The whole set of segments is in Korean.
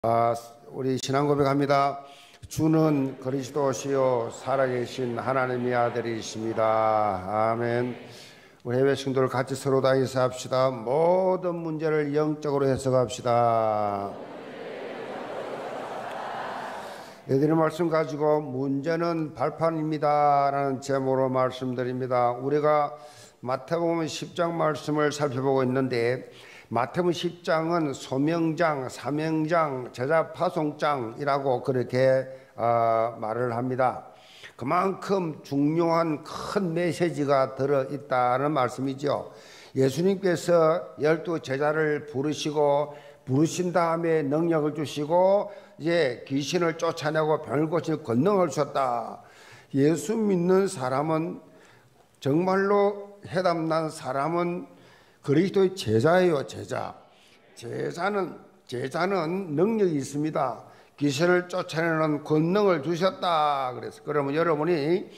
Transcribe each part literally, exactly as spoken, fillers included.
아, 우리 신앙 고백합니다. 주는 그리스도시요 살아계신 하나님의 아들이십니다. 아멘. 우리 해외 친구들 같이 서로 다 인사합시다. 모든 문제를 영적으로 해석합시다. 여러분의 말씀 가지고 문제는 발판입니다 라는 제목으로 말씀드립니다. 우리가 마태복음 십 장 말씀을 살펴보고 있는데, 마태복음 십 장은 소명장, 사명장, 제자 파송장이라고 그렇게 어, 말을 합니다. 그만큼 중요한 큰 메시지가 들어있다는 말씀이죠. 예수님께서 열두 제자를 부르시고 부르신 다음에 능력을 주시고 이제 귀신을 쫓아내고 병을 고치는 권능을 주셨다. 예수 믿는 사람은, 정말로 해답난 사람은 그리스도의 제자예요. 제자. 제자는 제자는 능력이 있습니다. 귀신을 쫓아내는 권능을 주셨다. 그래서 그러면 여러분이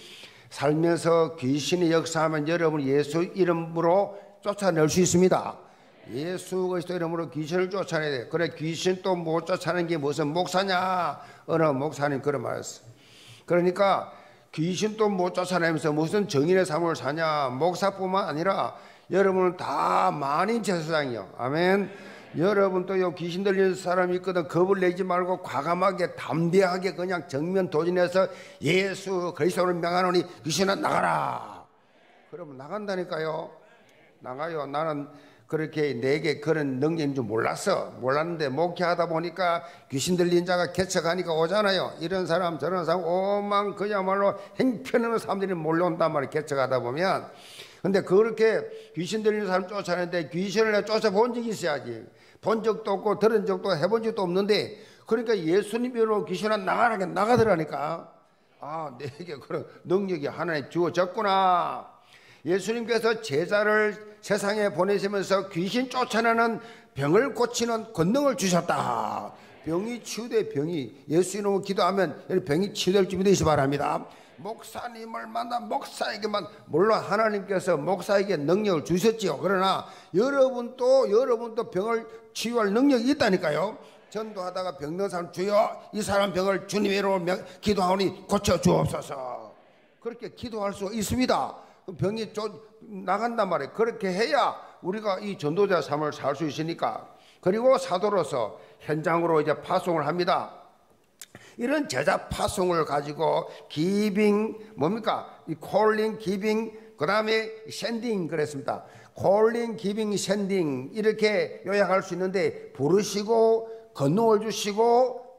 살면서 귀신이 역사하면 여러분이 예수 이름으로 쫓아낼 수 있습니다. 예수 그리스도 이름으로 귀신을 쫓아내야 돼. 그래, 귀신 또 못 쫓아내는 게 무슨 목사냐? 어느 목사님 그런 말했어. 그러니까 귀신 또 못 쫓아내면서 무슨 정인의 삶을 사냐? 목사뿐만 아니라 여러분은 다 만인 제사장이요. 아멘. 여러분도 요 귀신 들리는 사람이 있거든. 겁을 내지 말고 과감하게 담대하게 그냥 정면 도전해서 예수 그리스도를 명하노니 귀신아 나가라. 그러면 나간다니까요. 나가요. 나는 그렇게 내게 그런 능력인 줄 몰랐어. 몰랐는데 목회하다 보니까 귀신 들린 자가 개척하니까 오잖아요. 이런 사람 저런 사람 오만 그야말로 행편없는 사람들이 몰려온단 말이에요. 개척하다 보면. 근데 그렇게 귀신 들리는 사람 쫓아내는데 귀신을 내가 쫓아본 적이 있어야지. 본 적도 없고 들은 적도 해본 적도 없는데, 그러니까 예수님으로 귀신은 나가라 나가더라니까. 아, 내게 그런 능력이 하나님 주어졌구나. 예수님께서 제자를 세상에 보내시면서 귀신 쫓아내는 병을 고치는 권능을 주셨다. 병이 치유돼. 병이 예수 이름으로 기도하면 병이 치유될 준비 되시기 바랍니다. 목사님을 만나 목사에게만, 물론 하나님께서 목사에게 능력을 주셨지요. 그러나 여러분도 여러분도 병을 치유할 능력이 있다니까요. 전도하다가 병든 사람, 주여 이 사람 병을 주님의 이름으로 기도하오니 고쳐 주옵소서. 그렇게 기도할 수 있습니다. 병이 좀 나간단 말이에요. 그렇게 해야 우리가 이 전도자 삶을 살 수 있으니까. 그리고 사도로서 현장으로 이제 파송을 합니다. 이런 제자 파송을 가지고 기빙 뭡니까? 이 콜링, 기빙, 그 다음에 샌딩 그랬습니다. 콜링, 기빙, 샌딩 이렇게 요약할 수 있는데, 부르시고 권능을 주시고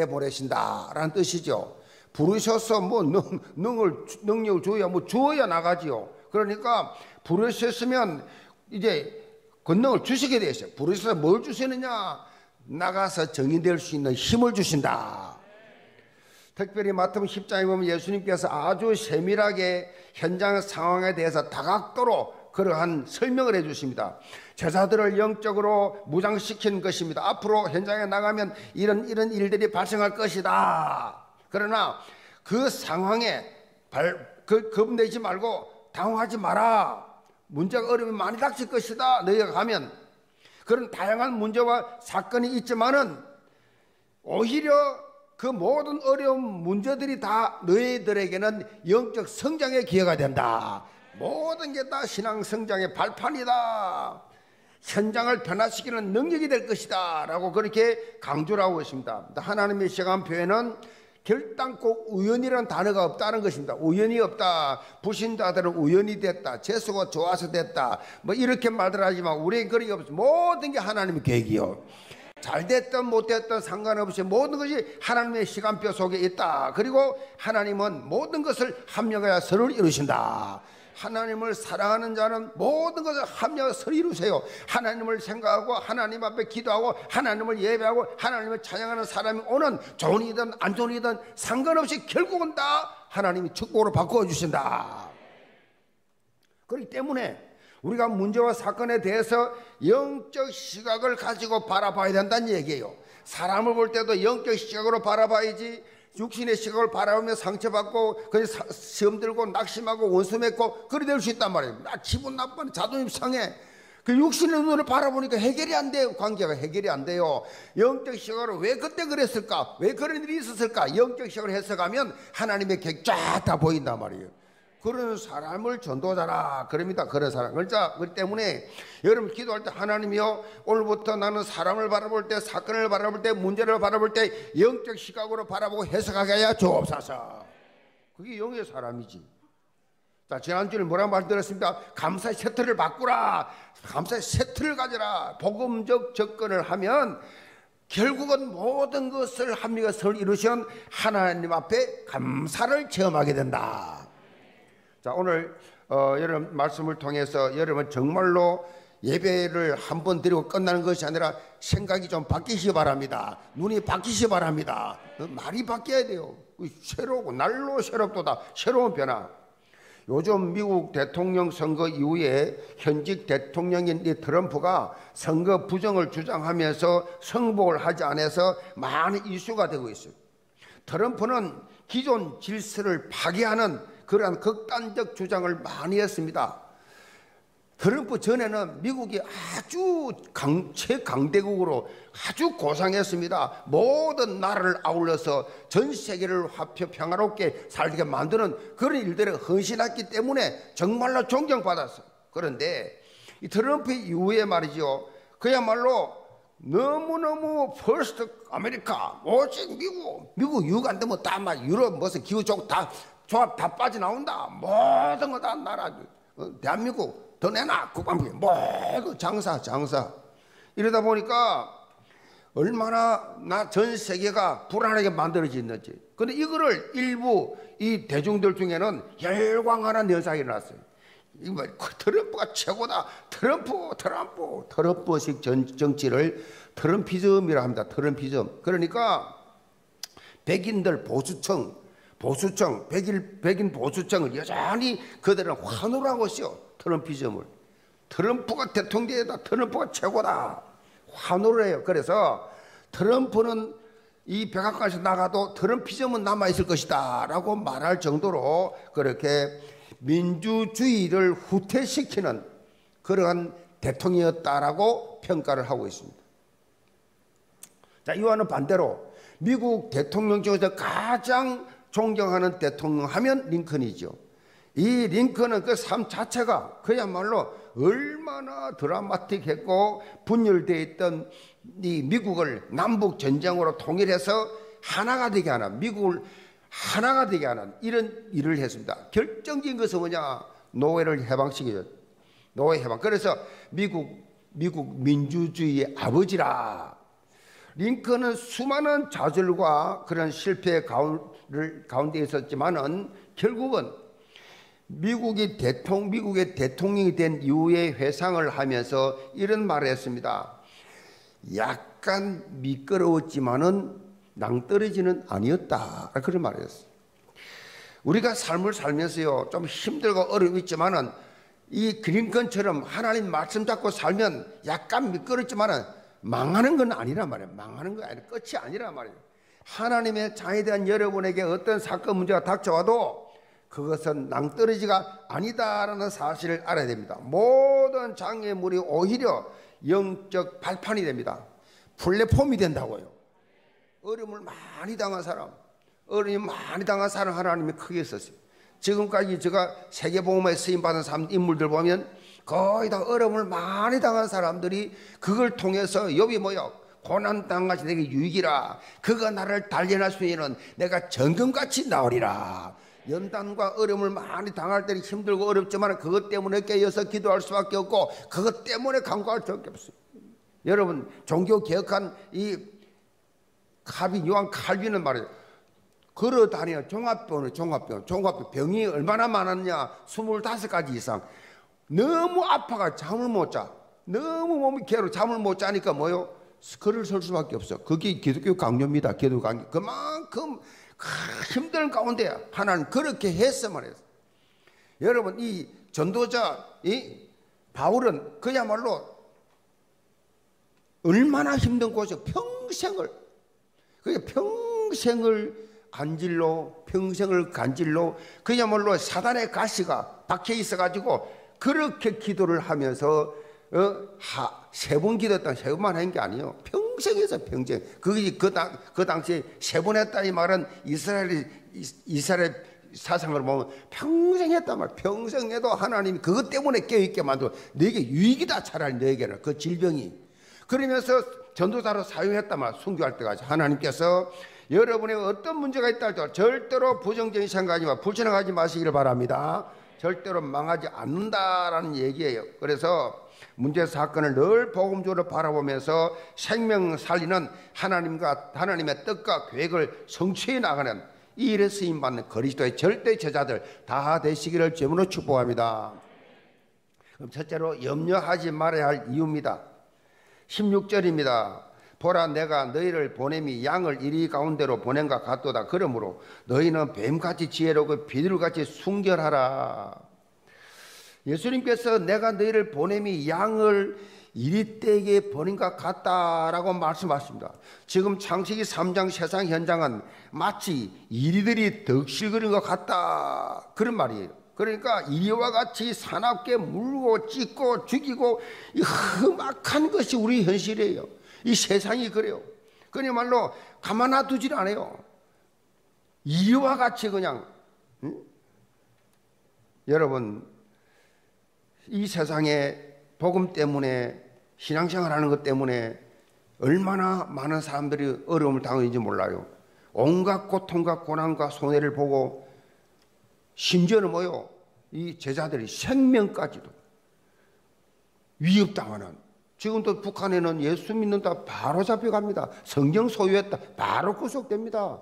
내보내신다라는 뜻이죠. 부르셔서 뭐 능, 능을, 능력을 줘야 뭐 주어야 나가지요. 그러니까 부르셨으면 이제 권능을 주시게 돼 있어요. 부르셔서 뭘 주시느냐? 나가서 정의될 수 있는 힘을 주신다. 특별히 마태복음 십 장에 보면 예수님께서 아주 세밀하게 현장 상황에 대해서 다각도로 그러한 설명을 해 주십니다. 제자들을 영적으로 무장시키는 것입니다. 앞으로 현장에 나가면 이런 이런 일들이 발생할 것이다. 그러나 그 상황에 발, 그, 겁내지 말고 당황하지 마라. 문제가 어려움이 많이 닥칠 것이다. 너희가 가면 그런 다양한 문제와 사건이 있지만은 오히려 그 모든 어려운 문제들이 다 너희들에게는 영적 성장의 기회가 된다. 모든 게 다 신앙 성장의 발판이다. 현장을 변화시키는 능력이 될 것이다 라고 그렇게 강조를 하고 있습니다. 하나님의 시간 표현은 결단코 우연이라는 단어가 없다는 것입니다. 우연이 없다. 불신자들은 우연이 됐다. 재수가 좋아서 됐다. 뭐 이렇게 말들 하지만 우리에게 그런 게 없어. 모든 게 하나님의 계획이요. 잘 됐든 못 됐든 상관없이 모든 것이 하나님의 시간표 속에 있다. 그리고 하나님은 모든 것을 합력하여 선을 이루신다. 하나님을 사랑하는 자는 모든 것을 합력하여 선을 이루세요. 하나님을 생각하고 하나님 앞에 기도하고 하나님을 예배하고 하나님을 찬양하는 사람이 오는 좋은 일이든 안 좋은 일이든 상관없이 결국은 다 하나님이 축복으로 바꾸어 주신다. 그렇기 때문에 우리가 문제와 사건에 대해서 영적 시각을 가지고 바라봐야 된다는 얘기예요. 사람을 볼 때도 영적 시각으로 바라봐야지, 육신의 시각을 바라보며 상처받고 그냥 시험 들고 낙심하고 원수 맺고 그래 될 수 있단 말이에요. 나 기분 나빠, 자존심 상해. 그 육신의 눈으로 바라보니까 해결이 안 돼요. 관계가 해결이 안 돼요. 영적 시각으로 왜 그때 그랬을까? 왜 그런 일이 있었을까? 영적 시각으로 해석하면 하나님의 계획 쫙 다 보인단 말이에요. 그런 사람을 전도자라 그럽니다. 그런 사람. 그렇기 때문에 여러분 기도할 때 하나님이요, 오늘부터 나는 사람을 바라볼 때, 사건을 바라볼 때, 문제를 바라볼 때 영적 시각으로 바라보고 해석하게 하여 주옵소서. 그게 영의 사람이지. 자, 지난주에 뭐라고 말씀드렸습니까? 감사의 세트를 바꾸라. 감사의 세트를 가져라. 복음적 접근을 하면 결국은 모든 것을 합리가 설 이루신 하나님 앞에 감사를 체험하게 된다. 자, 오늘 어, 여러분 말씀을 통해서 여러분 정말로 예배를 한 번 드리고 끝나는 것이 아니라 생각이 좀 바뀌시기 바랍니다. 눈이 바뀌시기 바랍니다. 어, 말이 바뀌어야 돼요. 새로고 날로 새롭도다. 새로운 변화. 요즘 미국 대통령 선거 이후에 현직 대통령인 이 트럼프가 선거 부정을 주장하면서 승복을 하지 않아서 많은 이슈가 되고 있어요. 트럼프는 기존 질서를 파괴하는 그러한 극단적 주장을 많이 했습니다. 트럼프 전에는 미국이 아주 강, 최강대국으로 아주 고상했습니다. 모든 나라를 아울러서 전 세계를 화평 평화롭게 살게 만드는 그런 일들에 헌신했기 때문에 정말로 존경받았어요. 그런데 이 트럼프 이후에 말이죠, 그야말로 너무너무 퍼스트 아메리카, 오직 미국, 미국 유가 안 되면 다 막 유럽 무슨 기후 쪽 다 조합 다 빠져나온다. 모든 거 다 나라, 어, 대한민국 더 내놔. 국방비 모두 장사 장사. 이러다 보니까 얼마나 나 전 세계가 불안하게 만들어졌는지. 근데 이거를 일부 이 대중들 중에는 열광하는 현상이 일어났어요. 이거 트럼프가 최고다. 트럼프 트럼프 트럼프식 전, 정치를 트럼피즘이라 합니다. 트럼피즘. 그러니까 백인들 보수층 보수층, 백일, 백인 보수층을 여전히 그들은 환호를 하고 있어요. 트럼피즘을. 트럼프가 대통령이다. 트럼프가 최고다. 환호를 해요. 그래서 트럼프는 이 백악관에서 나가도 트럼피즘은 남아있을 것이다 라고 말할 정도로 그렇게 민주주의를 후퇴시키는 그러한 대통령이었다라고 평가를 하고 있습니다. 자, 이와는 반대로 미국 대통령 중에서 가장 존경하는 대통령 하면 링컨이죠. 이 링컨은 그 삶 자체가 그야말로 얼마나 드라마틱했고 분열되어 있던 이 미국을 남북 전쟁으로 통일해서 하나가 되게 하는, 미국을 하나가 되게 하는 이런 일을 했습니다. 결정적인 것은 뭐냐? 노예를 해방시켜요. 노예 해방. 그래서 미국 미국 민주주의의 아버지라. 링컨은 수많은 좌절과 그런 실패 가운데 있었지만은 결국은 미국이 대통령, 미국의 대통령이 된 이후에 회상을 하면서 이런 말을 했습니다. 약간 미끄러웠지만은 낭떠러지는 아니었다. 그런 말을 했어요. 우리가 삶을 살면서요, 좀 힘들고 어려웠지만은 이 링컨처럼 하나님 말씀 잡고 살면 약간 미끄럽지만은 망하는 건 아니란 말이에요. 망하는 건 아니라 끝이 아니란 말이에요. 하나님의 자에 대한 여러분에게 어떤 사건 문제가 닥쳐와도 그것은 낭떠러지가 아니다라는 사실을 알아야 됩니다. 모든 장애물이 오히려 영적 발판이 됩니다. 플랫폼이 된다고요. 어려움을 많이 당한 사람, 어려움을 많이 당한 사람 하나님이 크게 썼어요. 지금까지 제가 세계복음에 쓰임받은 사람, 인물들 보면 거의 다 어려움을 많이 당한 사람들이 그걸 통해서 욥이 뭐요? 고난당한 내게 유익이라. 그가 나를 단련할 수 있는 내가 정금같이 나으리라. 연단과 어려움을 많이 당할 때는 힘들고 어렵지만 그것 때문에 깨어서 기도할 수밖에 없고 그것 때문에 간구할 수밖에 없어요. 여러분 종교 개혁한 이 칼빈, 요한 칼빈은 말이에요. 걸어 다니는 종합병원, 종합병원, 종합병 병이 얼마나 많았냐? 스물다섯 가지 이상. 너무 아파가 잠을 못 자. 너무 몸이 괴로워 잠을 못 자니까 뭐요? 글을 설 수밖에 없어. 그게 기독교 강요입니다. 기독교 강요. 그만큼 힘든 가운데 하나님 그렇게 했어 말이에요. 여러분 이 전도자 이 바울은 그야말로 얼마나 힘든 곳에 평생을 그게 평생을 간질로 평생을 간질로 그야말로 사단의 가시가 박혀 있어 가지고 그렇게 기도를 하면서 어, 세 번 기도했다 세 번만 한 게 아니에요. 평생 해서 평생. 그게 그, 당, 그 당시에 세 번 했다 이 말은 이스라엘이 이스라엘 사상을 보면 평생 했단 말. 평생 해도 하나님이 그것 때문에 깨어있게 만들어 너에게 유익이다. 차라리 너에게는 그 질병이. 그러면서 전도사로 사용했단 말. 순교할 때까지 하나님께서 여러분의 어떤 문제가 있다 할지라도 절대로 부정적인 생각하지마 불신앙하지 마시기를 바랍니다. 절대로 망하지 않는다라는 얘기예요. 그래서 문제 사건을 늘 복음적으로 바라보면서 생명 살리는 하나님과 하나님의 뜻과 계획을 성취해 나가는 이 일에 쓰임받는 그리스도의 절대 제자들 다 되시기를 주님으로 축복합니다. 그럼 첫째로 염려하지 말아야 할 이유입니다. 십육 절입니다. 보라 내가 너희를 보냄이 양을 이리 가운데로 보낸과 같도다. 그러므로 너희는 뱀같이 지혜롭고 비둘같이 순결하라. 예수님께서 내가 너희를 보냄이 양을 이리떼게 보낸과 같다라고 말씀하십니다. 지금 창세기 삼 장 세상 현장은 마치 이리들이 덕실거리는 것 같다 그런 말이에요. 그러니까 이리와 같이 사납게 물고 찢고 죽이고 이 험악한 것이 우리 현실이에요. 이 세상이 그래요. 그야말로 가만 놔두질 않아요. 이와 같이 그냥 응? 여러분 이 세상에 복음 때문에 신앙생활하는 것 때문에 얼마나 많은 사람들이 어려움을 당하는지 몰라요. 온갖 고통과 고난과 손해를 보고 심지어는 뭐요? 이 제자들이 생명까지도 위협당하는. 지금도 북한에는 예수 믿는다 바로 잡혀갑니다. 성경 소유했다 바로 구속됩니다.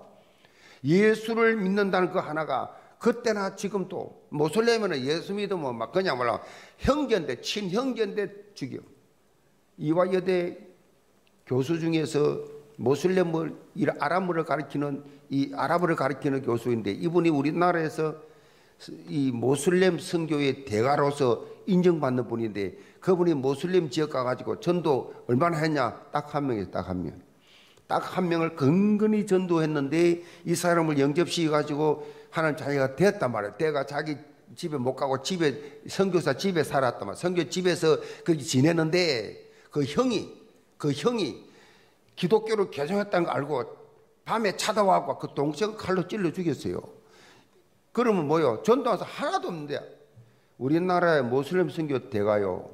예수를 믿는다는 그 하나가 그때나 지금도 모슬렘은 예수 믿으면 막 그냥 몰라 형제인데 친형제인데 죽여. 이화 여대 교수 중에서 모슬렘을 아랍어를 가르치는 이 아랍어를 가르치는 교수인데 이분이 우리나라에서 이 모슬렘 선교의 대가로서 인정받는 분인데 그분이 모슬렘 지역 가가지고 전도 얼마나 했냐? 딱 한 명이에요. 딱 한 명. 딱 한 명을 근근히 전도했는데 이 사람을 영접시켜가지고 하나님 자기가 됐단 말이에요. 때가 자기 집에 못 가고 집에 선교사 집에 살았단 말이에요. 선교 집에서 거기 지내는데 그 형이 그 형이 기독교로 개종했다는 거 알고 밤에 찾아와서 그 동생 칼로 찔러 죽였어요. 그러면 뭐요? 전도와서 하나도 없는데 우리나라의 모슬렘 선교 대가요.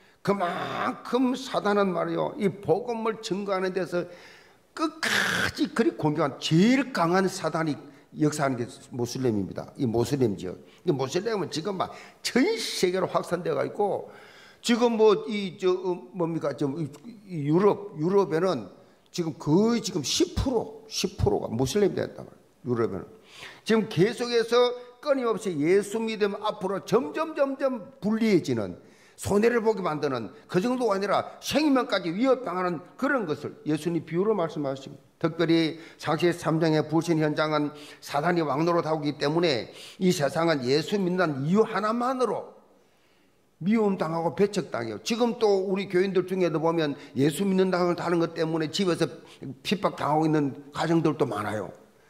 그만큼 사단은 말이요. 이 복음을 증거하는 데서 끝까지 그리 공격한 제일 강한 사단이 역사하는 게 모슬렘입니다. 이 모슬렘 지역. 이 모슬렘은 지금 막 전 세계로 확산되어 있고 지금 뭐 이 저 뭡니까 좀 유럽 유럽에는 지금 거의 지금 십 퍼센트 십 퍼센트가 모슬렘이 됐단 말이에요. 유럽에는 지금 계속해서 끊임없이 예수 믿음 앞으로 점점 점점 불리해지는 손해를 보게 만드는 그 정도가 아니라 생명까지 위협당하는 그런 것을 예수님 비유로 말씀하십니다. 특별히 창세기 삼 장의 불신 현장은 사단이 왕노릇하고 있기 때문에 이 세상은 예수 믿는 이유 하나만으로 미움당하고 배척당해요. 지금 또 우리 교인들 중에도 보면 예수 믿는다는 다른 것 때문에 집에서 핍박당하고 있는 가정들도 많아요.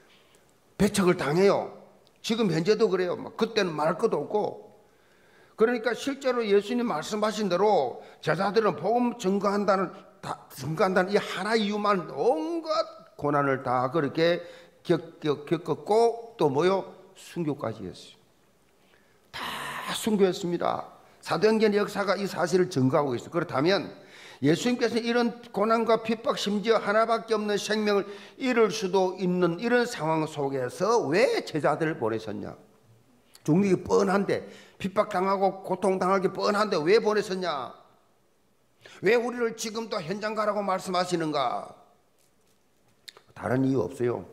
배척을 당해요. 지금 현재도 그래요. 그때는 말할 것도 없고. 그러니까 실제로 예수님 말씀하신 대로 제자들은 복음 증거한다는 다, 증거한다는 이 하나 이유만 온갖 고난을 다 그렇게 겪, 겪, 겪었고 또 뭐요? 순교까지 했어요. 다 순교했습니다. 사도행전의 역사가 이 사실을 증거하고 있어요. 그렇다면 예수님께서 이런 고난과 핍박 심지어 하나밖에 없는 생명을 잃을 수도 있는 이런 상황 속에서 왜 제자들을 보내셨냐? 죽는 뻔한데 핍박당하고 고통당하기 뻔한데 왜 보내셨냐? 왜 우리를 지금도 현장 가라고 말씀하시는가? 다른 이유 없어요.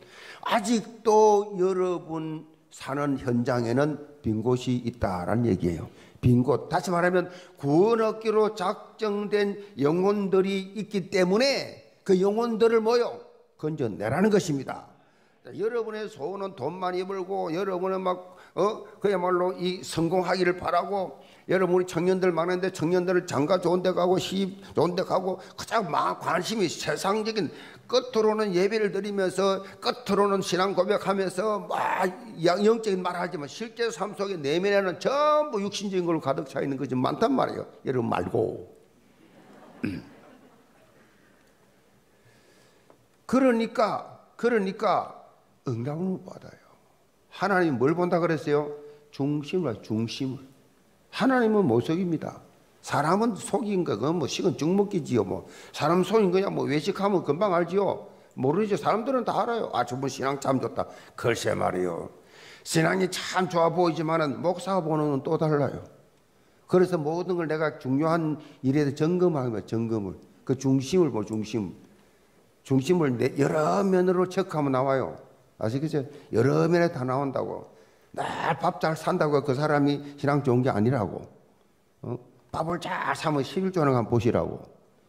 아직도 여러분 사는 현장에는 빈 곳이 있다라는 얘기예요. 빈 곳. 다시 말하면 구원 얻기로 작정된 영혼들이 있기 때문에 그 영혼들을 뭐요? 건져내라는 것입니다. 여러분의 소원은 돈 많이 벌고 여러분은 막 어 그야말로 이 성공하기를 바라고 여러분이 청년들 많은데 청년들을 장가 좋은 데 가고 시집 좋은 데 가고 가장 막 관심이 세상적인 끝으로는 예배를 드리면서 끝으로는 신앙 고백하면서 막 영적인 말을 하지만 실제 삶 속에 내면에는 전부 육신적인 걸로 가득 차 있는 것이 많단 말이에요. 여러분 말고 그러니까 그러니까 응답을 못 받아요. 하나님이 뭘 본다 그랬어요? 중심을, 중심을. 하나님은 못 속입니다. 사람은 속인 거, 그건 뭐 식은 죽 먹기지요. 뭐 사람 속인 거냐, 뭐 외식하면 금방 알지요. 모르죠. 사람들은 다 알아요. 아, 저분 신앙 참 좋다. 글쎄 말이요. 신앙이 참 좋아 보이지만은 목사가 보는 건 또 달라요. 그래서 모든 걸 내가 중요한 일에 대해 점검하면 점검을. 그 중심을 보, 중심. 중심을 내 여러 면으로 체크하면 나와요. 아시겠죠? 여러 면에 다 나온다고. 날 밥 잘 산다고 그 사람이 신앙 좋은 게 아니라고. 어? 밥을 잘 사면 십일조는 한번 보시라고.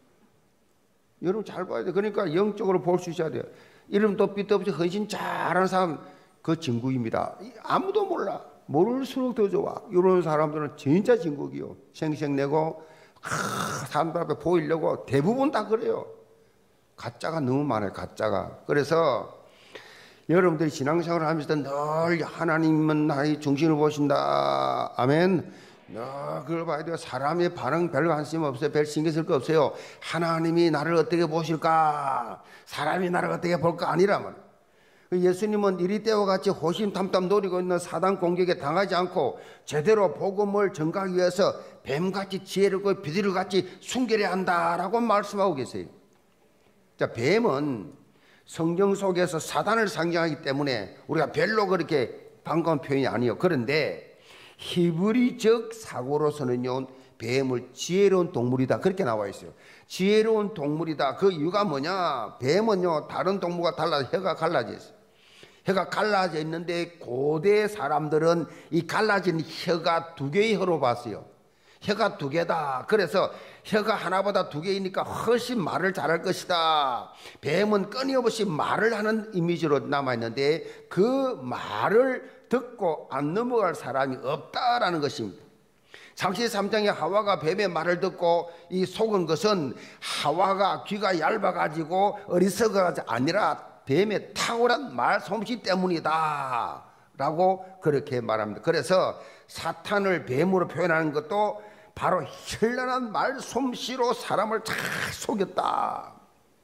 여러분 잘 봐야 돼. 그러니까 영적으로 볼 수 있어야 돼요. 이름도 삐도 없이 헌신 잘하는 사람 그 진국입니다. 아무도 몰라. 모를수록 더 좋아. 이런 사람들은 진짜 진국이요. 생색내고 아, 사람들 앞에 보이려고 대부분 다 그래요. 가짜가 너무 많아요. 가짜가. 그래서 여러분들이 신앙생활을 하면서 늘 하나님은 나의 중심을 보신다. 아멘. 너 그걸 봐야 돼요. 사람의 반응 별로 관심 없어요. 별 신경 쓸 거 없어요. 하나님이 나를 어떻게 보실까? 사람이 나를 어떻게 볼까? 아니라면. 예수님은 이리 때와 같이 호심탐탐 노리고 있는 사단 공격에 당하지 않고 제대로 복음을 전가하기 위해서 뱀같이 지혜롭고 비둘기같이 순결해야 한다라고 말씀하고 계세요. 자, 뱀은 성경 속에서 사단을 상징하기 때문에 우리가 별로 그렇게 반가운 표현이 아니에요. 그런데 히브리적 사고로서는요, 뱀을 지혜로운 동물이다 그렇게 나와 있어요. 지혜로운 동물이다. 그 이유가 뭐냐? 뱀은요 다른 동물과 달라서 혀가 갈라져 있어요. 혀가 갈라져 있는데 고대 사람들은 이 갈라진 혀가 두 개의 혀로 봤어요. 혀가 두 개다. 그래서 혀가 하나보다 두 개이니까 훨씬 말을 잘할 것이다. 뱀은 끊임없이 말을 하는 이미지로 남아있는데 그 말을 듣고 안 넘어갈 사람이 없다라는 것입니다. 창세기 삼 장에 하와가 뱀의 말을 듣고 이 속은 것은 하와가 귀가 얇아가지고 어리석어가 아니라 뱀의 탁월한 말 솜씨 때문이다 라고 그렇게 말합니다. 그래서 사탄을 뱀으로 표현하는 것도 바로 현란한 말 솜씨로 사람을 잘 속였다.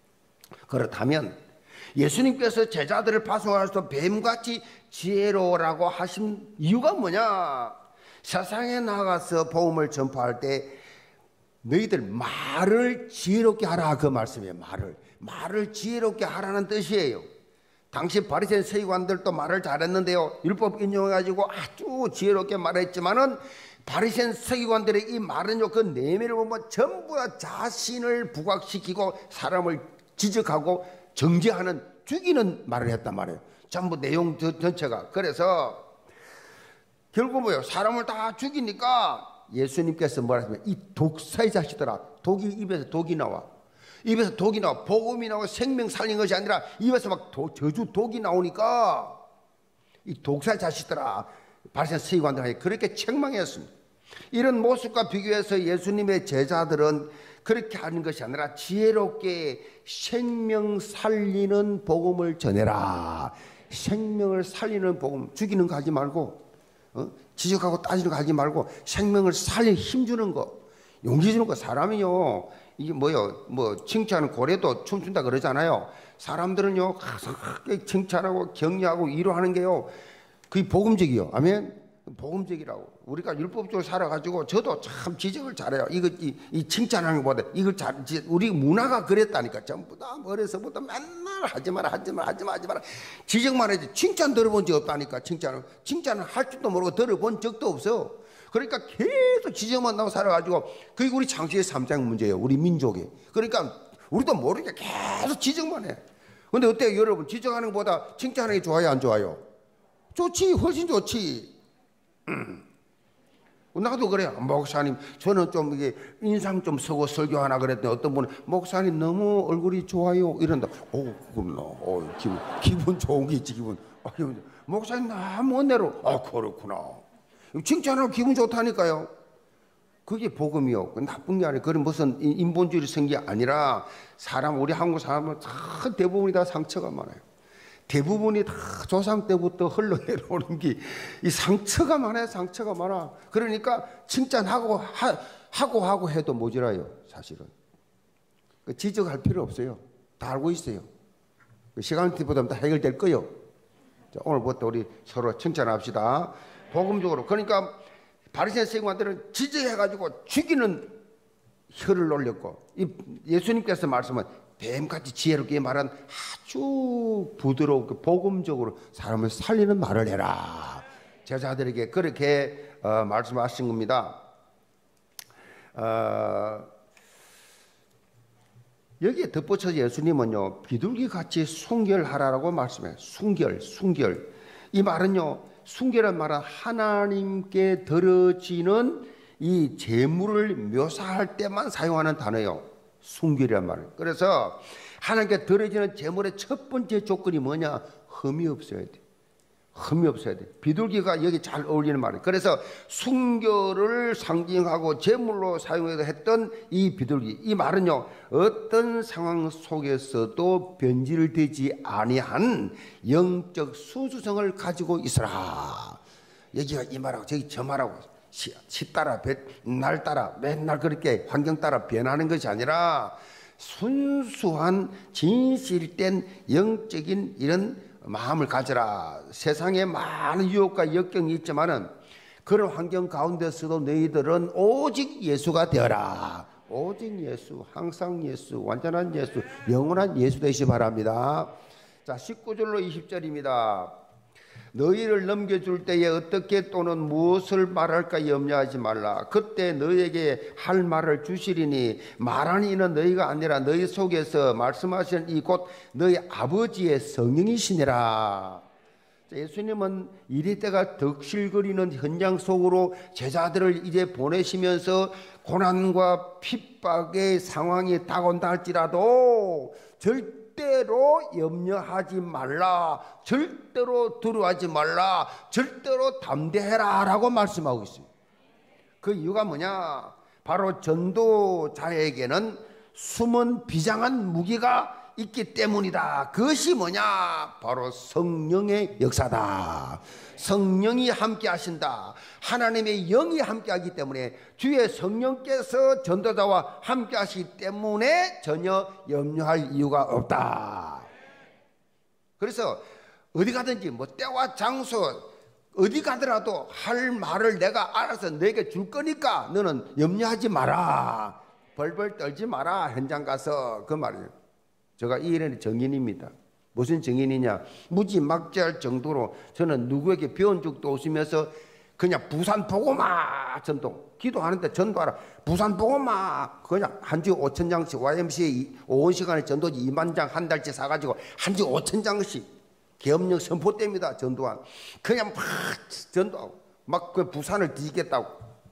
그렇다면 예수님께서 제자들을 파송하셔서 뱀같이 지혜로우라고 하신 이유가 뭐냐? 세상에 나가서 복음을 전파할 때 너희들 말을 지혜롭게 하라 그 말씀이에요. 말을 말을 지혜롭게 하라는 뜻이에요. 당시 바리새인 서기관들도 말을 잘했는데요, 율법 인용해가지고 아주 지혜롭게 말했지만은 바리새인 서기관들의 이 말은요, 그 내면을 보면 전부 다 자신을 부각시키고 사람을 지적하고 정죄하는, 죽이는 말을 했단 말이에요. 전부 내용 전체가. 그래서 결국 뭐예요? 사람을 다 죽이니까 예수님께서 뭐라 하시면 이 독사의 자식들아, 독이 입에서 독이 나와. 입에서 독이 나와. 복음이 나와. 생명 살린 것이 아니라 입에서 막 도, 저주 독이 나오니까 이 독사의 자식들아, 바리새인 서기관들에게 그렇게 책망했습니다. 이런 모습과 비교해서 예수님의 제자들은 그렇게 하는 것이 아니라 지혜롭게 생명 살리는 복음을 전해라. 생명을 살리는 복음, 죽이는 거 하지 말고, 어? 지적하고 따지는 거 하지 말고 생명을 살리는 힘주는 거, 용기 주는 거. 사람이요, 이게 뭐요, 뭐 칭찬은 고래도 춤춘다 그러잖아요. 사람들은요 가서 칭찬하고 격려하고 위로하는 게요, 그게 복음적이요. 아멘. 복음적이라고. 우리가 율법적으로 살아가지고 저도 참 지적을 잘해요. 이거 이, 이 칭찬하는 것보다 이걸 잘, 우리 문화가 그랬다니까. 전부 다 어려서부터 맨날 하지 마라, 하지 마라, 하지 마라, 하지 마라. 지적만 해야지. 칭찬 들어본 적 없다니까. 칭찬은 칭찬을 할 줄도 모르고 들어본 적도 없어. 그러니까 계속 지적만 나고 살아가지고, 그게 우리 창세기 삼 장 문제예요. 우리 민족이. 그러니까 우리도 모르게 계속 지적만 해. 근데 어때요, 여러분? 지적하는 것보다 칭찬하는 게 좋아요, 안 좋아요? 좋지, 훨씬 좋지. 음. 나도 그래요. 목사님, 저는 좀 이게 인상 좀 쓰고 설교하나 그랬더니 어떤 분은 목사님 너무 얼굴이 좋아요 이런다. 오, 그렇구나. 오, 기분 기분 좋은 게 있지, 기분. 아, 기분. 목사님 너무 은혜로. 아, 그렇구나. 칭찬하고 기분 좋다니까요. 그게 복음이요. 나쁜 게 아니에요. 그런 무슨 인본주의 생기 아니라 사람, 우리 한국 사람은 다 대부분이 다 상처가 많아요. 대부분이 다 조상 때부터 흘러내려오는 게 이 상처가 많아요. 상처가 많아. 그러니까 칭찬하고 하, 하고 하고 해도 모자라요, 사실은. 그 지적할 필요 없어요. 다 알고 있어요. 그 시간 티보다 다 해결될 거요. 자, 오늘부터 우리 서로 칭찬합시다. 복음적으로. 그러니까 바리새인 세관들은 지적해가지고 죽이는 혀를 놀렸고, 이 예수님께서 말씀은 뱀같이 지혜롭게 말한 아주 부드럽고 복음적으로 사람을 살리는 말을 해라. 제자들에게 그렇게 어, 말씀하신 겁니다. 어, 여기에 덧붙여서 예수님은요, 비둘기같이 순결하라고 말씀해요. 순결, 순결. 이 말은요, 순결한 말은 하나님께 드려지는 이 제물을 묘사할 때만 사용하는 단어예요. 순결이란 말은. 그래서 하나님께 드려지는 제물의 첫 번째 조건이 뭐냐? 흠이 없어야 돼. 흠이 없어야 돼. 비둘기가 여기 잘 어울리는 말이에요. 그래서 순결을 상징하고 제물로 사용해도 했던 이 비둘기, 이 말은요, 어떤 상황 속에서도 변질되지 아니한 영적 수수성을 가지고 있어라. 여기가 이 말하고 저기 저 말하고 시, 시 따라 배, 날 따라 맨날 그렇게 환경 따라 변하는 것이 아니라 순수한 진실된 영적인 이런 마음을 가져라. 세상에 많은 유혹과 역경이 있지만은 그런 환경 가운데서도 너희들은 오직 예수가 되어라. 오직 예수, 항상 예수, 완전한 예수, 영원한 예수 되시기 바랍니다. 자, 십구 절로 이십 절입니다. 너희를 넘겨줄 때에 어떻게 또는 무엇을 말할까 염려하지 말라. 그때 너희에게 할 말을 주시리니 말하는 이는 너희가 아니라 너희 속에서 말씀하시는 이 곧 너희 아버지의 성령이시니라. 예수님은 이리 때가 덕실거리는 현장 속으로 제자들을 이제 보내시면서 고난과 핍박의 상황이 다가온다 할지라도 절대 절대로 염려하지 말라, 절대로 두려워하지 말라, 절대로 담대해라 라고 말씀하고 있어요. 그 이유가 뭐냐? 바로 전도자에게는 숨은 비장한 무기가 있기 때문이다. 그것이 뭐냐? 바로 성령의 역사다. 성령이 함께 하신다. 하나님의 영이 함께 하기 때문에, 주의 성령께서 전도자와 함께 하시기 때문에 전혀 염려할 이유가 없다. 그래서 어디 가든지 뭐 때와 장소 어디 가더라도 할 말을 내가 알아서 너에게 줄 거니까 너는 염려하지 마라. 벌벌 떨지 마라. 현장 가서. 그 말이에요. 제가 이 일의 정인입니다. 무슨 정인이냐? 무지막지할 정도로 저는 누구에게 배운 적도 없으면서 그냥 부산 보고마 전도, 기도하는데 전도하라. 부산 보고마 그냥 한 주 오천 장씩 와이엠씨에이 오원 시간에 전도지 이만 장 한 달째 사가지고 한 주 오천 장씩 계엄령 선포 때입니다. 전도한 그냥 막 전도하고 막 그 부산을 뒤지겠다고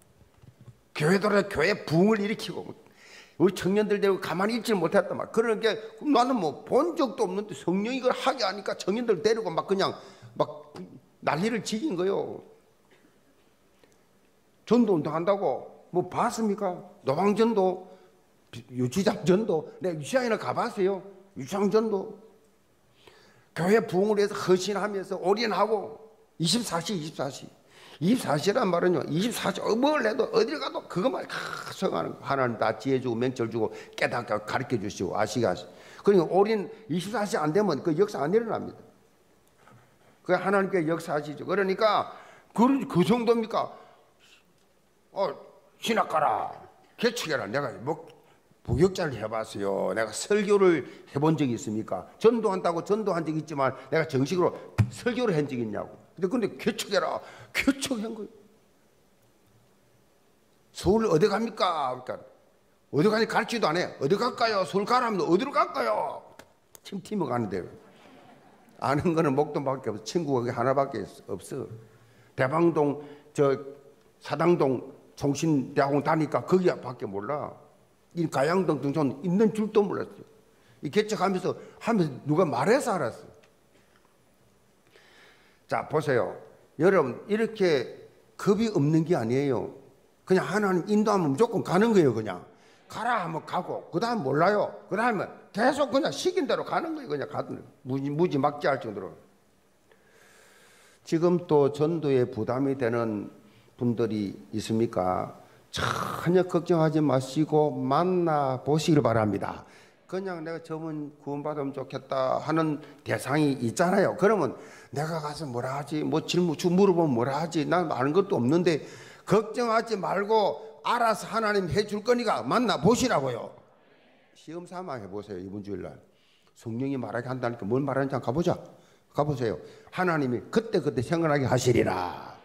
교회들은 교회 부흥을 일으키고 우리 청년들 되고 가만히 있지 못했단 말이야. 그러니까 나는 뭐 본 적도 없는데 성령이 이걸 하게 하니까 청년들 데리고 막 그냥 막 난리를 지긴 거요. 전도 운동한다고 뭐 봤습니까? 노방전도, 유치장전도. 내가 유치장이나 가봤어요. 유치장전도. 교회 부흥을 위해서 헌신하면서 올인하고 이십사 시 이십사 시 이십사 시란 말은요, 이십사 시 뭘 해도 어딜 가도 그것만 성하는 거. 하나님 다 지혜 주고 명철 주고 깨닫게 가르쳐 주시고 아시가. 그러니까 올인 이십사 시 안 되면 그 역사 안 일어납니다. 그 하나님께 역사하시죠. 그러니까 그, 그 정도입니까? 어, 신학가라, 개척해라. 내가 뭐 부역자를 해봤어요. 내가 설교를 해본 적이 있습니까? 전도한다고 전도한 적이 있지만 내가 정식으로 설교를 한 적이 있냐고. 근데 근데 개척해라. 개척한 거예요. 서울 어디 갑니까? 그러니까 어디 가니 가르치도 안 해. 어디 갈까요? 서울 가라면 어디로 갈까요? 지금 팀을 가는데 아는 거는 목동밖에 없어. 친구가 하나밖에 없어. 대방동 저 사당동 총신대학원 다니까 거기밖에 몰라. 이 가양동 등촌 있는 줄도 몰랐어요. 이 개척하면서 하면서 누가 말해서 알았어요. 자, 보세요. 여러분, 이렇게 겁이 없는 게 아니에요. 그냥 하나님 인도하면 무조건 가는 거예요. 그냥 가라 하면 가고, 그 다음 몰라요. 그 다음에 계속 그냥 시킨 대로 가는 거예요. 그냥 가는 무지, 무지 막지할 정도로. 지금 또 전도에 부담이 되는 분들이 있습니까? 전혀 걱정하지 마시고 만나 보시길 바랍니다. 그냥 내가 저분 구원받으면 좋겠다 하는 대상이 있잖아요. 그러면 내가 가서 뭐라 하지? 뭐 질문 물어보면 뭐라 하지? 난 아는 것도 없는데 걱정하지 말고 알아서 하나님 해줄 거니까 만나 보시라고요. 시험 삼아 해보세요. 이번 주일날 성령이 말하게 한다니까 뭘 말하는지 한번 가보자. 가보세요. 하나님이 그때그때 생각나게 하시리라.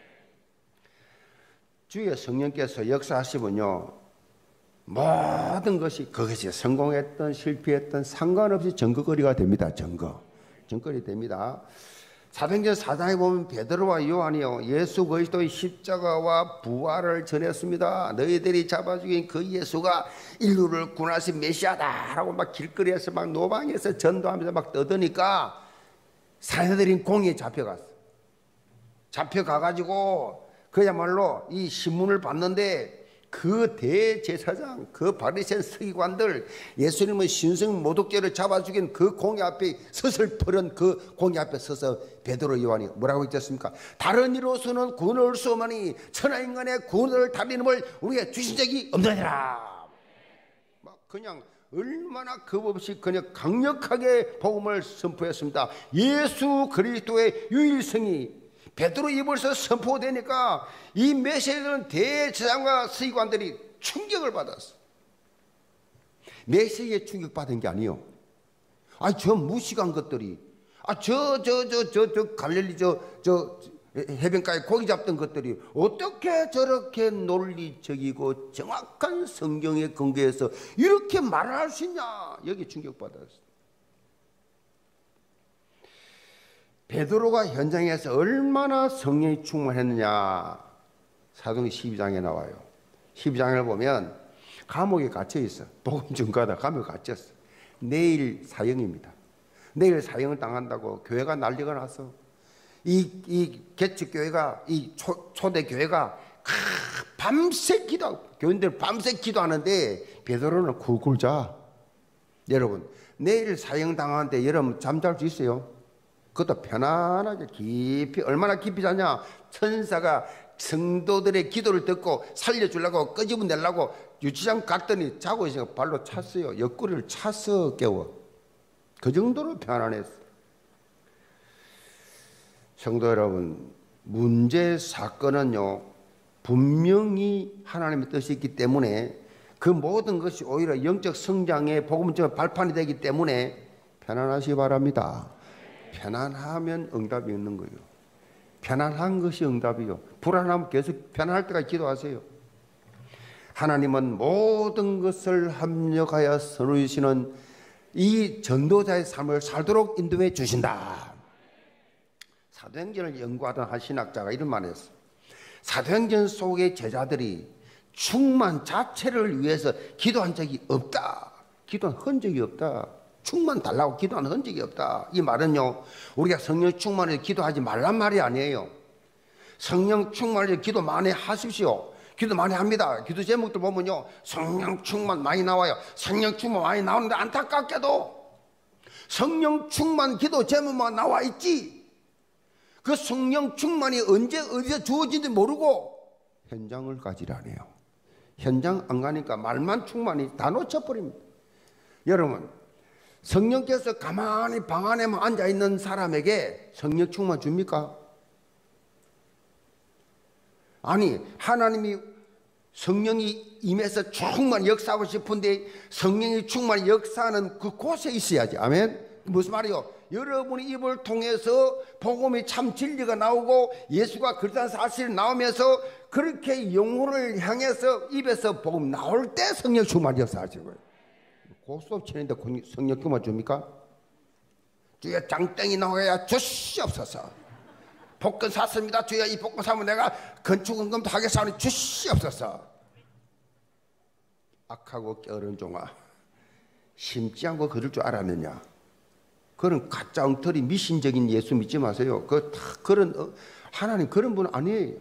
주의 성령께서 역사하시면요, 모든 것이 그것이 성공했던 실패했던 상관없이 증거거리가 됩니다. 증거 증거거리 됩니다. 사도행전 사 장에 보면 베드로와 요한이요, 예수 그리스도의 십자가와 부활을 전했습니다. 너희들이 잡아 죽인 그 예수가 인류를 구원하신 메시아다라고 막 길거리에서 막 노방에서 전도하면서 막 떠드니까 사내들인 공에 잡혀갔어. 잡혀가가지고 그야말로 이 신문을 봤는데 그 대제사장, 그 바리새인 서기관들, 예수님의 신성 모독죄를 잡아 죽인 그 공의 앞에 서슬 펄은 그 공의 앞에 서서 베드로 요한이 뭐라고 했겠습니까? 다른 이로서는 구원을 얻을 수 없으니 천하인간의 구원을 달리는을 우리가 주신 적이 없느니라. 막 그냥 얼마나 겁없이 그냥 강력하게 복음을 선포했습니다. 예수 그리스도의 유일성이 베드로 입에서 선포되니까 이 메시지는 대제사장과 서기관들이 충격을 받았어. 메시지에 충격받은 게 아니요. 아, 저 무식한 것들이, 아, 저, 저, 저, 저, 저 갈릴리 저, 저 해변가에 고기 잡던 것들이 어떻게 저렇게 논리적이고 정확한 성경의 근거에서 이렇게 말을 할 수 있냐? 여기 충격받았어. 베드로가 현장에서 얼마나 성령이 충만했느냐, 사도행전 십이 장에 나와요. 십이 장을 보면 감옥에 갇혀 있어. 복음 전가하다 감옥에 갇혔어. 내일 사형입니다. 내일 사형을 당한다고 교회가 난리가 났어. 이, 이 개척교회가, 이 초, 초대 교회가 밤새 기도, 교인들 밤새 기도하는데 베드로는 굴굴 자. 여러분, 내일 사형 당하는데 여러분 잠잘 수 있어요? 그것도 편안하게 깊이, 얼마나 깊이 자냐? 천사가 성도들의 기도를 듣고 살려주려고 끄집어내려고 유치장 갔더니 자고 있으니까 발로 찼어요. 옆구리를 차서 깨워. 그 정도로 편안했어. 성도 여러분, 문제 사건은요, 분명히 하나님의 뜻이 있기 때문에 그 모든 것이 오히려 영적 성장의 복음적 발판이 되기 때문에 편안하시기 바랍니다. 편안하면 응답이 있는 거예요. 편안한 것이 응답이요. 불안하면 계속 편안할 때까지 기도하세요. 하나님은 모든 것을 합력하여 선우이시는 이 전도자의 삶을 살도록 인도해 주신다. 사도행전을 연구하던 한 신학자가 이런 말을 했어. 사도행전 속의 제자들이 충만 자체를 위해서 기도한 적이 없다. 기도한 흔적이 없다. 충만 달라고 기도한 흔적이 없다. 이 말은요, 우리가 성령 충만을 기도하지 말란 말이 아니에요. 성령 충만을 기도 많이 하십시오. 기도 많이 합니다. 기도 제목들 보면요, 성령 충만 많이 나와요. 성령 충만 많이 나오는데 안타깝게도 성령 충만 기도 제목만 나와 있지, 그 성령 충만이 언제 어디서 주어진지 모르고 현장을 가지라네요. 현장 안 가니까 말만 충만이 다 놓쳐버립니다. 여러분, 성령께서 가만히 방 안에만 앉아있는 사람에게 성령 충만 줍니까? 아니, 하나님이 성령이 임해서 충만 역사하고 싶은데 성령이 충만 역사하는 그 곳에 있어야지. 아멘? 무슨 말이요? 여러분의 입을 통해서 복음이 참 진리가 나오고 예수가 그리스도라는 사실이 나오면서 그렇게 영혼을 향해서 입에서 복음 나올 때 성령 충만 역사하시는 거예요. 고스톱 치는데 성령 충만 줍니까? 주여 장땡이 나와야 주시옵소서. 복권 샀습니다. 주여 이 복권 사면 내가 건축원금도 하겠사오니 주시옵소서. 악하고 게으른 종아, 심지 않고 그럴 줄 알았느냐? 그런 가짜 엉터리 미신적인 예수 믿지 마세요. 그 다 그런 어, 하나님 그런 분 아니에요.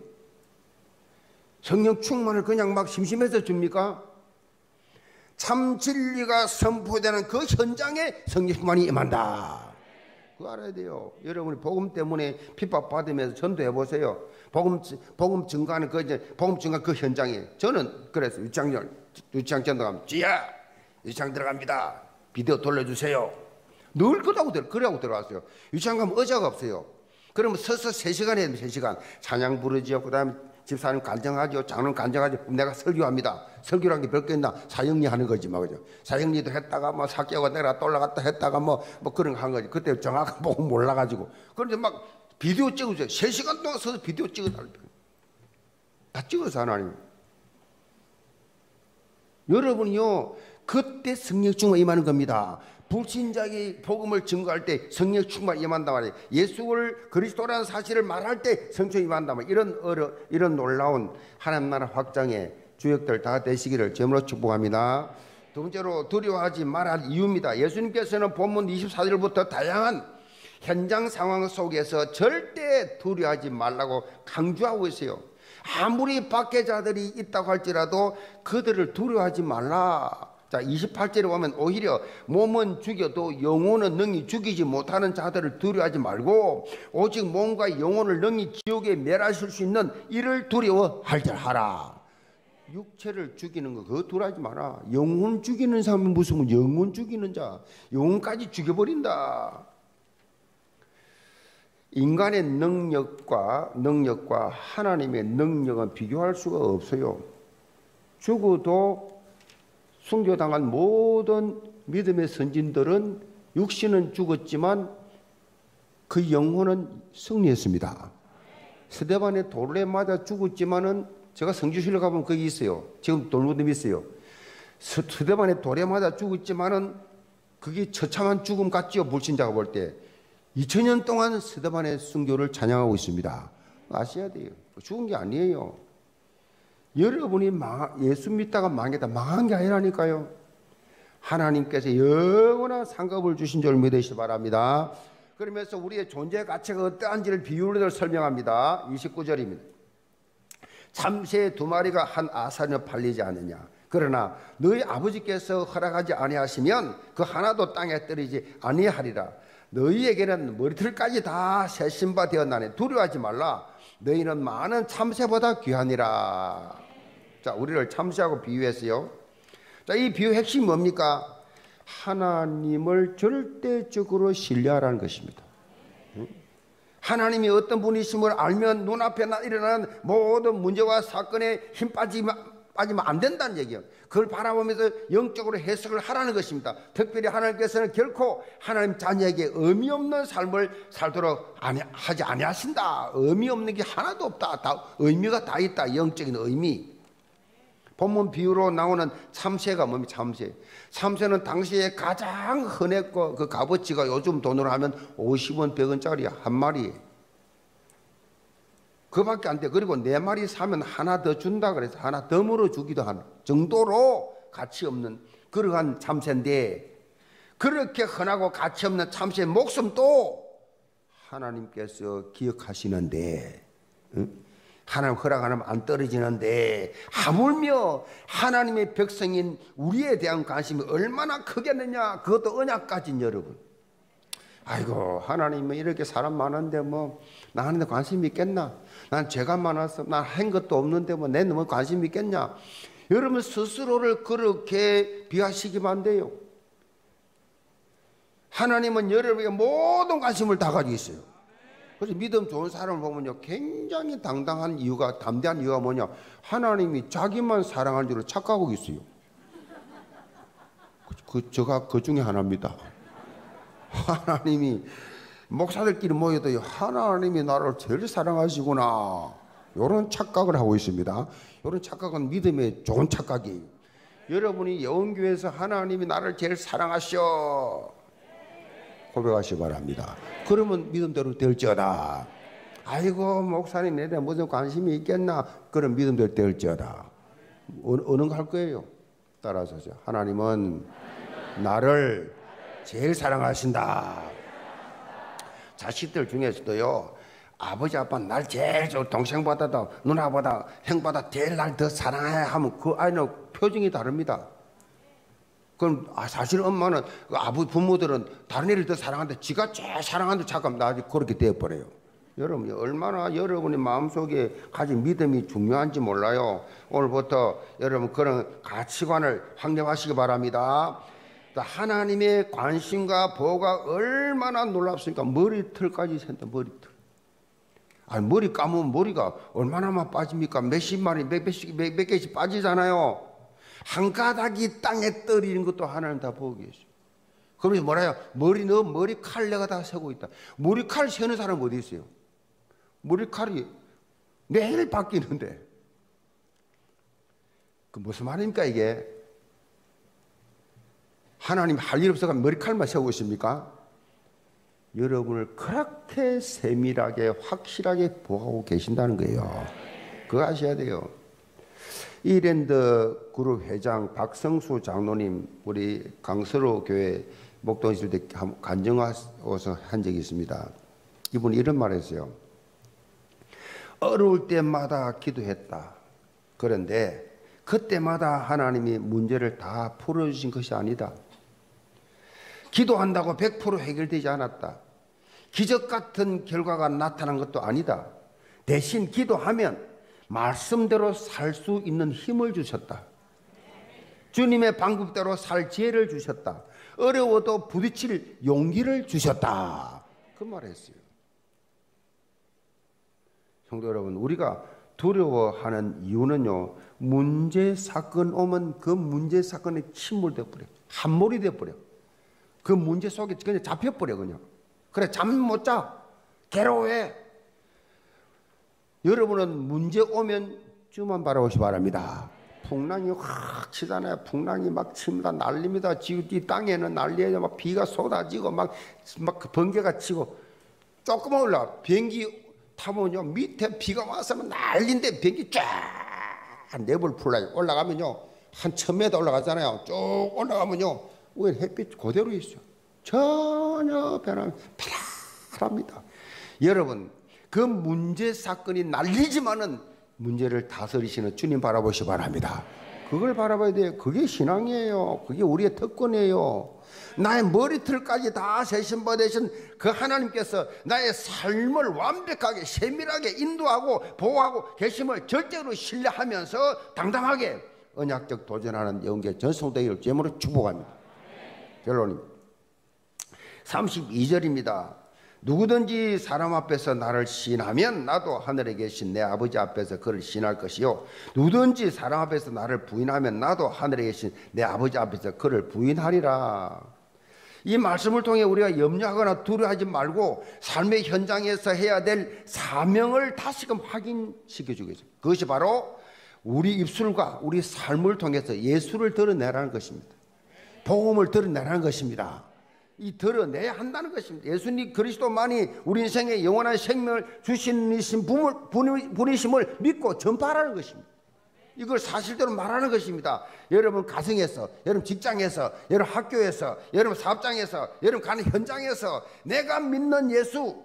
성령 충만을 그냥 막 심심해서 줍니까? 참 진리가 선포되는 그 현장에 성령 충만이 임한다. 그거 알아야 돼요. 여러분이 복음 때문에 핍박 받으면서 전도해 보세요. 복음 복음 증가하는 그 이제 복음 증가 그 현장에 저는 그래서 유치장 유치장 전도 가면 주야 유치장 들어갑니다. 비디오 돌려주세요. 늘 그러고, 그러고 들어왔어요. 유치원 가면 의자가 없어요. 그러면 서서 세 시간 해야 돼요. 세 시간. 찬양 부르지요. 그 다음에 집사님 간증하죠. 장로님 간증하죠. 내가 설교합니다. 설교란 게 별거 있나? 사형리 하는 거지, 막, 그죠? 사형리도 했다가, 뭐, 사개월 내가 또 올라갔다 했다가, 뭐, 뭐, 그런 거 한 거지. 그때 정확한 보고 몰라가지고. 그런데 막, 비디오 찍어줘요. 세 시간 동안 서서 비디오 찍어달라. 다 찍어서 하나님. 여러분이요, 그때 성령 충만 임하는 겁니다. 불신자에게 복음을 증거할 때 성령 충만 임한단 말이에요. 예수를 그리스도라는 사실을 말할 때 성령 임한단 말이에요. 이런 어려, 이런 놀라운 하나님 나라 확장의 주역들 다 되시기를 제물로 축복합니다. 두 번째로 두려워하지 말할 이유입니다. 예수님께서는 본문 이십사 절부터 다양한 현장 상황 속에서 절대 두려워하지 말라고 강조하고 있어요. 아무리 박해자들이 있다고 할지라도 그들을 두려워하지 말라. 자, 이십팔 절에 보면 오히려 몸은 죽여도 영혼은 능히 죽이지 못하는 자들을 두려워하지 말고 오직 몸과 영혼을 능히 지옥에 멸하실 수 있는 이를 두려워하라. 육체를 죽이는 거 그거 두려워하지 마라. 영혼 죽이는 사람은 무슨 영혼 죽이는 자, 영혼까지 죽여버린다. 인간의 능력과 능력과 하나님의 능력은 비교할 수가 없어요. 죽어도 순교당한 모든 믿음의 선진들은 육신은 죽었지만 그 영혼은 승리했습니다. 스데반의 돌에 맞아 죽었지만은 제가 성지순례 가보면 거기 있어요. 지금 돌무덤 있어요. 스데반의 돌에 맞아 죽었지만은 그게 처참한 죽음 같지요. 불신자가 볼 때. 이천 년 동안 스데반의 순교를 찬양하고 있습니다. 아셔야 돼요. 죽은 게 아니에요. 여러분이 망, 예수 믿다가 망했다. 망한 게 아니라니까요. 하나님께서 영원한 상급을 주신 줄 믿으시기 바랍니다. 그러면서 우리의 존재 가치가 어떠한지를 비유로 설명합니다. 이십구 절입니다. 참새 두 마리가 한 아사리에 팔리지 않느냐. 그러나 너희 아버지께서 허락하지 아니하시면 그 하나도 땅에 떨어지지 아니하리라. 너희에게는 머리털까지 다 새 신바 되었나니 두려워하지 말라. 너희는 많은 참새보다 귀하니라. 자, 우리를 참새하고 비유했어요. 자, 이 비유 핵심이 뭡니까? 하나님을 절대적으로 신뢰하라는 것입니다. 하나님이 어떤 분이심을 알면 눈앞에 일어나는 모든 문제와 사건에 힘 빠지면, 빠지면 안 된다는 얘기예요. 그걸 바라보면서 영적으로 해석을 하라는 것입니다. 특별히 하나님께서는 결코 하나님 자녀에게 의미 없는 삶을 살도록 아니, 하지 아니하신다. 의미 없는 게 하나도 없다. 다 의미가 다 있다. 영적인 의미. 본문 비유로 나오는 참새가 뭡니까? 참새. 참새는 당시에 가장 흔했고 그 값어치가 요즘 돈으로 하면 오십 원, 백 원짜리 한 마리. 그밖에 안 돼. 그리고 네 마리 사면 하나 더 준다 그래서 하나 더 물어주기도 한 정도로 가치 없는 그러한 참새인데, 그렇게 흔하고 가치 없는 참새의 목숨도 하나님께서 기억하시는데, 응? 하나님 허락하면 안 떨어지는데 하물며 하나님의 백성인 우리에 대한 관심이 얼마나 크겠느냐. 그것도 언약 가진 여러분. 아이고, 하나님은 이렇게 사람 많은데 뭐 나한테 관심이 있겠나? 난 죄가 많아서 난 한 것도 없는데 뭐 내 너무 관심이 있겠냐? 여러분 스스로를 그렇게 비하시기만 안 돼요. 하나님은 여러분에게 모든 관심을 다 가지고 있어요. 그래서 믿음 좋은 사람을 보면요, 굉장히 당당한 이유가, 담대한 이유가 뭐냐? 하나님이 자기만 사랑하는 줄로 착각하고 있어요. 그, 제가 그 중에 하나입니다. 하나님이, 목사들끼리 모여도 하나님이 나를 제일 사랑하시구나. 이런 착각을 하고 있습니다. 이런 착각은 믿음의 좋은 착각이에요. 여러분이 영교회에서 하나님이 나를 제일 사랑하셔 고백하시기 바랍니다. 그러면 믿음대로 될지어다. 아이고, 목사님 내 대해 무슨 관심이 있겠나? 그럼 믿음대로 될지어다. 어느, 어느 거 할 거예요? 따라서죠. 하나님은 나를 제일 사랑하신다. 자식들 중에서도요, 아버지 아빠는 날 제일 저 동생보다도 누나보다 형보다 제일 날 더 사랑해 하면 그 아이는 표정이 다릅니다. 그럼 아, 사실 엄마는 그 아버지 부모들은 다른 애를 더 사랑하는데 지가 제일 사랑하는데 잠깐 나중에 그렇게 되어버려요. 여러분이 얼마나 여러분의 마음속에 가진 믿음이 중요한지 몰라요. 오늘부터 여러분 그런 가치관을 확립하시기 바랍니다. 하나님의 관심과 보호가 얼마나 놀랍습니까? 머리털까지 샌다. 머리털. 아니, 머리 감으면 머리가 얼마나만 빠집니까? 몇십 마리, 몇, 몇씩, 몇, 몇 개씩 빠지잖아요. 한 가닥이 땅에 떨어지는 것도 하나님 다 보고 계세요. 그러면서 뭐라요? 머리 너 머리칼 내가 다 세고 있다. 머리칼 세는 사람 어디 있어요? 머리칼이 매일 바뀌는데. 그 무슨 말입니까 이게? 하나님 할 일 없어서 머리칼만 세우고 있습니까? 여러분을 그렇게 세밀하게 확실하게 보호하고 계신다는 거예요. 그거 아셔야 돼요. 이랜드 그룹 회장 박성수 장로님, 우리 강서로 교회 목동 있을 때 간증와서 한 적이 있습니다. 이분이 이런 말 했어요. 어려울 때마다 기도했다. 그런데 그때마다 하나님이 문제를 다 풀어주신 것이 아니다. 기도한다고 백 퍼센트 해결되지 않았다. 기적 같은 결과가 나타난 것도 아니다. 대신 기도하면 말씀대로 살 수 있는 힘을 주셨다. 주님의 방법대로 살 지혜를 주셨다. 어려워도 부딪힐 용기를 주셨다. 그 말을 했어요. 성도 여러분, 우리가 두려워하는 이유는요, 문제 사건 오면 그 문제 사건에 침몰돼 버려. 함몰이 돼 버려. 그 문제 속에 그냥 잡혀버려. 그냥 그래, 잠 못 자, 괴로워해. 여러분은 문제 오면 주만 바라보시 바랍니다. 풍랑이 확 치잖아요. 풍랑이 막 칩니다. 난립니다. 지금 이 땅에는 난리예요. 막 비가 쏟아지고 막, 막 번개가 치고 조금만 올라 비행기 타면요 밑에 비가 와서 난리인데 비행기 쫙 내볼 풀라요. 올라가면요 한 천 미터 올라가잖아요. 쭉 올라가면요 위에 햇빛 그대로 있어요. 전혀 변함 파랍니다. 여러분, 그 문제 사건이 날리지만은 문제를 다스리시는 주님 바라보시 바랍니다. 그걸 바라봐야 돼요. 그게 신앙이에요. 그게 우리의 특권이에요. 나의 머리털까지 다 세신 바 되신 그 하나님께서 나의 삶을 완벽하게 세밀하게 인도하고 보호하고 계심을 절대로 신뢰하면서 당당하게 언약적 도전하는 영계 전성되기를 제물로 축복합니다. 결론입니다. 삼십이 절입니다. 누구든지 사람 앞에서 나를 시인하면 나도 하늘에 계신 내 아버지 앞에서 그를 시인할 것이요, 누구든지 사람 앞에서 나를 부인하면 나도 하늘에 계신 내 아버지 앞에서 그를 부인하리라. 이 말씀을 통해 우리가 염려하거나 두려워하지 말고 삶의 현장에서 해야 될 사명을 다시금 확인시켜 주겠습니다. 그것이 바로 우리 입술과 우리 삶을 통해서 예수를 드러내라는 것입니다. 복음을 드러내라는 것입니다. 이 드러내야 한다는 것입니다. 예수님 그리스도만이 우리 인생에 영원한 생명을 주신 분이심을 믿고 전파하라는 것입니다. 이걸 사실대로 말하는 것입니다. 여러분 가정에서, 여러분 직장에서, 여러분 학교에서, 여러분 사업장에서, 여러분 가는 현장에서 내가 믿는 예수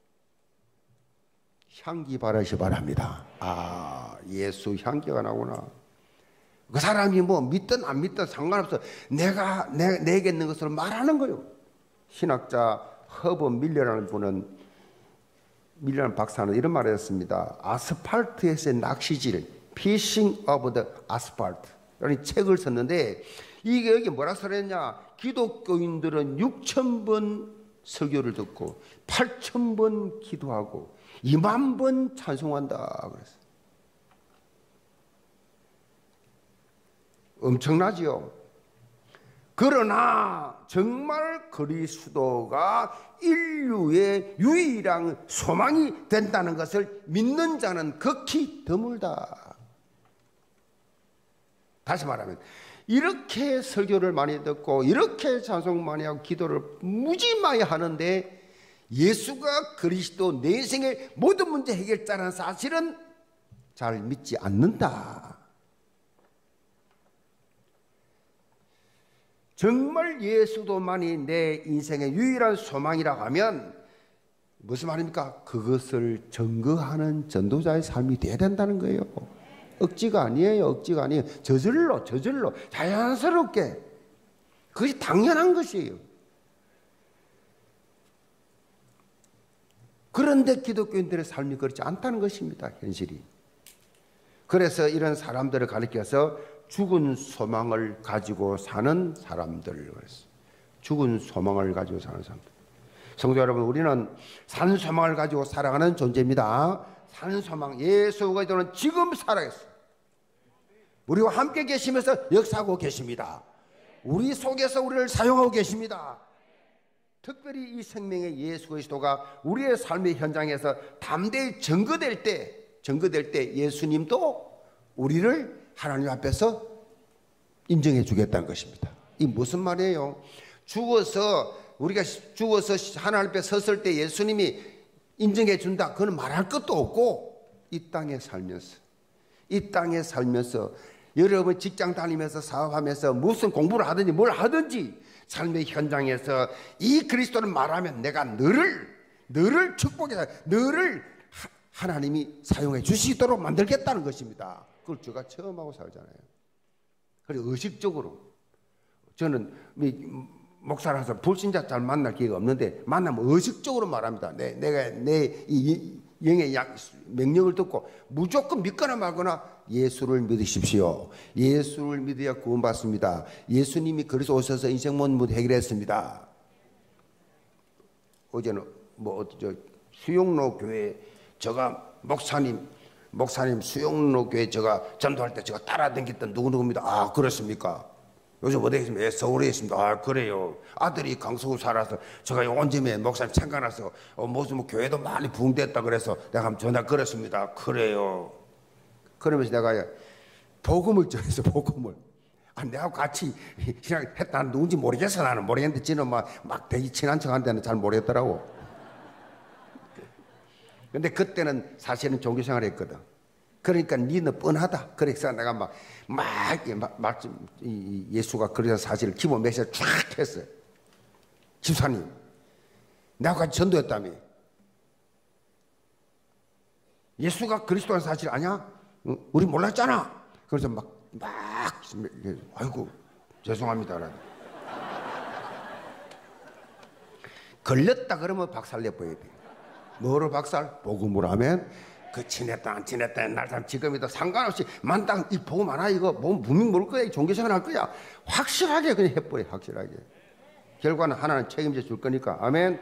향기 바라시 바랍니다. 아, 예수 향기가 나구나. 그 사람이 뭐 믿든 안 믿든 상관없어. 내가 내, 내게 있는 것으로 말하는 거예요. 신학자 허버 밀러라는 분은, 밀러라는 박사는 이런 말을 했습니다. 아스팔트에서의 낚시질, Fishing of the Asphalt 라는 책을 썼는데, 이게 여기 뭐라 써냈냐, 기독교인들은 육천 번 설교를 듣고 팔천 번 기도하고 이만 번 찬송한다 그랬어요. 엄청나지요. 그러나 정말 그리스도가 인류의 유일한 소망이 된다는 것을 믿는 자는 극히 드물다. 다시 말하면 이렇게 설교를 많이 듣고 이렇게 찬송 많이 하고 기도를 무지 많이 하는데 예수가 그리스도 내 인생의 모든 문제 해결자라는 사실은 잘 믿지 않는다. 정말 예수도만이 내 인생의 유일한 소망이라고 하면 무슨 말입니까? 그것을 증거하는 전도자의 삶이 돼야 된다는 거예요. 억지가 아니에요. 억지가 아니에요. 저절로 저절로 자연스럽게, 그것이 당연한 것이에요. 그런데 기독교인들의 삶이 그렇지 않다는 것입니다. 현실이. 그래서 이런 사람들을 가리켜서 죽은 소망을 가지고 사는 사람들. 그랬어요. 죽은 소망을 가지고 사는 사람들. 성도 여러분, 우리는 산 소망을 가지고 살아가는 존재입니다. 산 소망, 예수 그리스도는 지금 살아계세요. 우리와 함께 계시면서 역사하고 계십니다. 우리 속에서 우리를 사용하고 계십니다. 특별히 이 생명의 예수 그리스도가 우리의 삶의 현장에서 담대히 증거될 때, 증거될 때 예수님도 우리를 하나님 앞에서 인정해 주겠다는 것입니다. 이 무슨 말이에요? 죽어서, 우리가 죽어서 하나님 앞에 섰을 때 예수님이 인정해 준다, 그건 말할 것도 없고, 이 땅에 살면서, 이 땅에 살면서 여러분 직장 다니면서 사업하면서 무슨 공부를 하든지 뭘 하든지 삶의 현장에서 이 그리스도를 말하면 내가 너를 너를 축복해서 너를 하, 하나님이 사용해 주시도록 만들겠다는 것입니다. 그걸 제가 체험하고 살잖아요. 그리고 의식적으로 저는 목사라서 불신자 잘 만날 기회가 없는데 만나면 의식적으로 말합니다. 내, 내가 내 이 영의 명령을 듣고 무조건 믿거나 말거나 예수를 믿으십시오. 예수를 믿어야 구원받습니다. 예수님이 그래서 오셔서 인생 문제 해결했습니다. 어제는 뭐 저 수용로 교회 제가 목사님 목사님 수용로 교회 제가 전도할 때 제가 따라다녔던 누구누구입니다. 아 그렇습니까? 요즘 어디에 있습니까? 예, 서울에 있습니다. 아 그래요. 아들이 강서구 살아서 제가 요즘에 목사님 생각나서 어, 무슨 뭐 교회도 많이 부흥됐다 그래서 내가 한번 전화 걸었습니다. 그래요. 그러면서 내가 복음을 전해서 복음을 아, 내가 같이 그냥 했다. 누군지 모르겠어. 나는 모르겠는데 지는 막, 막 되게 친한 척 한데는 잘 모르겠더라고. 근데 그때는 사실은 종교생활 했거든. 그러니까 니는 뻔하다. 그래서 내가 막, 막, 막, 막 예수가 그래서 사실을 기본 메시지를 쫙 했어요. 집사님, 내가 같이 전도했다며. 예수가 그리스도라는 사실 아냐? 우리 몰랐잖아. 그래서 막, 막, 아이고, 죄송합니다. 걸렸다 그러면 박살 내버려야 돼. 뭐로 박살? 복음으로 하면 그 친했다 안 친했다 옛날 사람 지금이도 상관없이 만땅 이 복음 하나 이거 뭐 분명 모를 거야. 종교생활 할 거야. 확실하게 그냥 해버려. 확실하게. 결과는 하나는 책임져 줄 거니까. 아멘.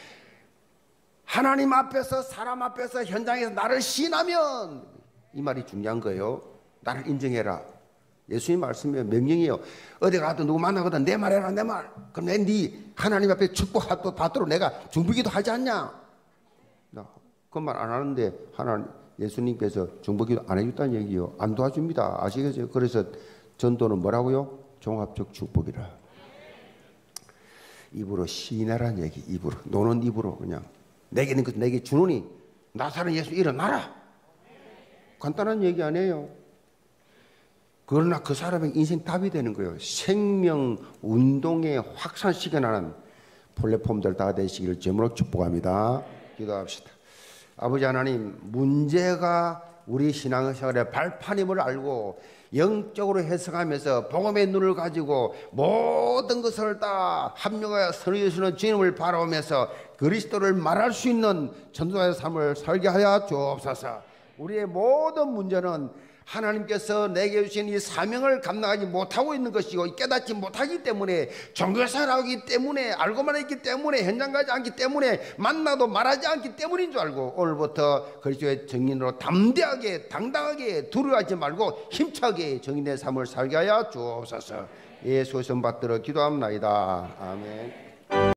하나님 앞에서 사람 앞에서 현장에서 나를 신하면 이 말이 중요한 거예요. 나를 인정해라. 예수님 말씀이에요. 명령이에요. 어디 가도 누구 만나거든 내 말해라 내 말. 그럼 내 네 하나님 앞에 축복받도록 내가 중보기도 하지 않냐? 그 말 안 하는데 하나님 예수님께서 중보기도 안 해줬다는 얘기요. 안 도와줍니다. 아시겠어요? 그래서 전도는 뭐라고요? 종합적 축복이라. 입으로 시인하라는 얘기. 입으로 노는 입으로 그냥 내게 있는 것 내게 주노니 나사렛 예수 일어나라. 간단한 얘기 아니에요. 그러나 그 사람의 인생 답이 되는 거예요. 생명 운동에 확산시켜나가는 플랫폼들 다 되시기를 주님으로 축복합니다. 기도합시다. 아버지 하나님, 문제가 우리 신앙생활의 발판임을 알고 영적으로 해석하면서 복음의 눈을 가지고 모든 것을 다 합력하여 선하여 주시는 주님을 바라보면서 그리스도를 말할 수 있는 전도자의 삶을 살게 하여 주옵소서. 우리의 모든 문제는 하나님께서 내게 주신 이 사명을 감당하지 못하고 있는 것이고 깨닫지 못하기 때문에 종교생활하기 때문에 알고만 있기 때문에 현장 가지 않기 때문에 만나도 말하지 않기 때문인 줄 알고 오늘부터 그리스도의 증인으로 담대하게 당당하게 두려워하지 말고 힘차게 증인의 삶을 살게 하여 주옵소서. 예수의 손 받들어 기도합니다. 아멘.